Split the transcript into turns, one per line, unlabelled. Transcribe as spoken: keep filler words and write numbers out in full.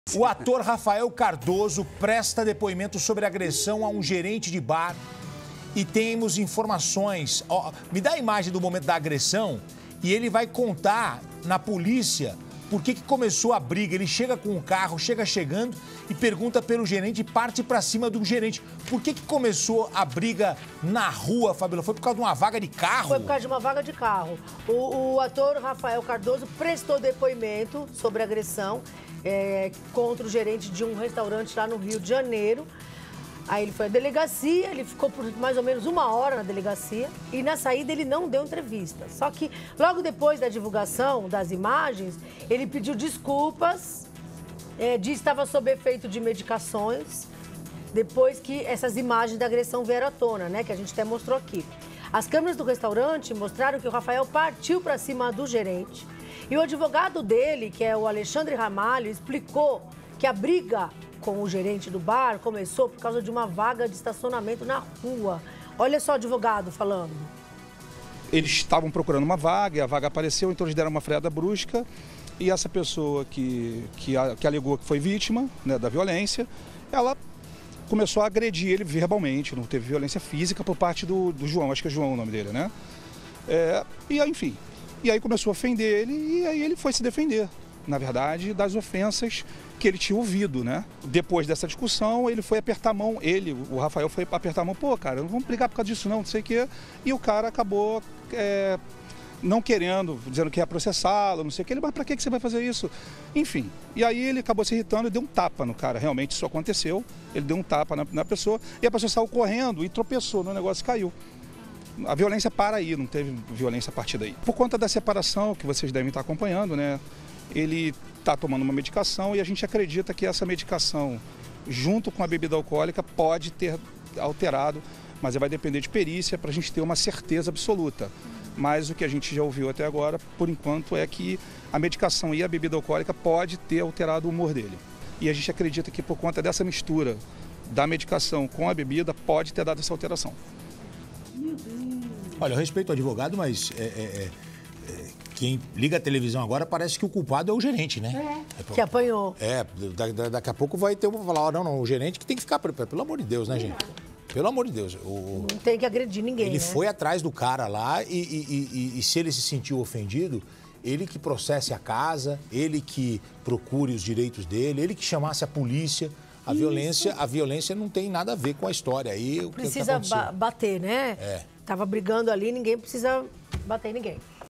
O ator Rafael Cardoso presta depoimento sobre agressão a um gerente de bar e temos informações. Ó, me dá a imagem do momento da agressão e ele vai contar na polícia por que que começou a briga. Ele chega com o carro, chega chegando e pergunta pelo gerente e parte pra cima do gerente. Por que que começou a briga na rua, Fabíola? Foi por causa de uma vaga de carro?
Foi por causa de uma vaga de carro. O, o ator Rafael Cardoso prestou depoimento sobre agressão é, contra o gerente de um restaurante lá no Rio de Janeiro. Aí ele foi à delegacia, ele ficou por mais ou menos uma hora na delegacia e na saída ele não deu entrevista. Só que logo depois da divulgação das imagens, ele pediu desculpas, é, disse que estava sob efeito de medicações, depois que essas imagens da agressão vieram à tona, né, que a gente até mostrou aqui. As câmeras do restaurante mostraram que o Rafael partiu para cima do gerente e o advogado dele, que é o Alexandre Ramalho, explicou que a briga com o gerente do bar começou por causa de uma vaga de estacionamento na rua. Olha só o advogado falando.
Eles estavam procurando uma vaga e a vaga apareceu, então eles deram uma freada brusca e essa pessoa que, que, que alegou que foi vítima, né, da violência, ela começou a agredir ele verbalmente, não teve violência física por parte do, do João, acho que é João o nome dele, né? É, e aí, enfim, e aí começou a ofender ele e aí ele foi se defender, na verdade, das ofensas que ele tinha ouvido, né? Depois dessa discussão, ele foi apertar a mão, ele, o Rafael foi apertar a mão, pô, cara, não vamos brigar por causa disso não, não sei o quê. E o cara acabou é, não querendo, dizendo que ia processá-lo, não sei o quê. Ele, mas pra que você vai fazer isso? Enfim, e aí ele acabou se irritando e deu um tapa no cara, realmente isso aconteceu. Ele deu um tapa na, na pessoa e a pessoa saiu correndo e tropeçou no negócio e caiu. A violência para aí, não teve violência a partir daí. Por conta da separação que vocês devem estar acompanhando, né? Ele está tomando uma medicação e a gente acredita que essa medicação, junto com a bebida alcoólica, pode ter alterado, mas vai depender de perícia para a gente ter uma certeza absoluta. Mas o que a gente já ouviu até agora, por enquanto, é que a medicação e a bebida alcoólica pode ter alterado o humor dele. E a gente acredita que por conta dessa mistura da medicação com a bebida, pode ter dado essa alteração.
Olha, eu respeito o advogado, mas é, é, é, quem liga a televisão agora parece que o culpado é o gerente, né?
É, é que apanhou.
É, da, da, daqui a pouco vai ter um falar, oh, não, não, o gerente que tem que ficar, pelo amor de Deus, né, gente? Pelo amor de Deus. O,
não tem que agredir ninguém,
Ele
né?
foi atrás do cara lá e, e, e, e se ele se sentiu ofendido, ele que processe a casa, ele que procure os direitos dele, ele que chamasse a polícia. A violência, a violência não tem nada a ver com a história. Aí, o que
precisa
que
ba bater, né?
É.
Tava brigando ali, ninguém precisa bater em ninguém.